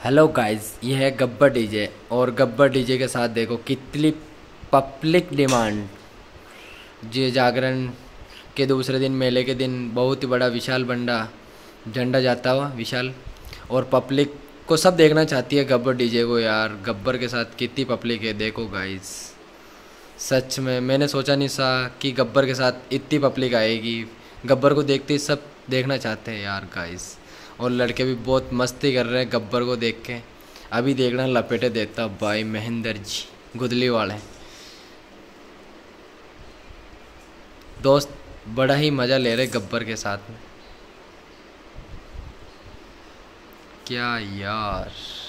Hello guys, ये है Gabbar DJ. और गब्बर डीजे के साथ देखो कितनी पब्लिक डिमांड। ये जागरण के दूसरे दिन, मेले के दिन, बहुत ही बड़ा विशाल बंडा झंडा जाता हुआ विशाल। और पब्लिक को सब देखना चाहती है गब्बर डीजे को। यार गब्बर के साथ कितनी पब्लिक है, देखो गाइस। सच में मैंने सोचा नहीं था कि गब्बर के साथ इतनी पब्लिक आएगी। गब्बर को देखते ही सब देखना चाहते हैं यार गाइस। और लड़के भी बहुत मस्ती कर रहे हैं गब्बर को देख के। अभी देखना लपेटे देता भाई महेंद्र जी गुदली वाले दोस्त। बड़ा ही मज़ा ले रहे गब्बर के साथ में। क्या यार।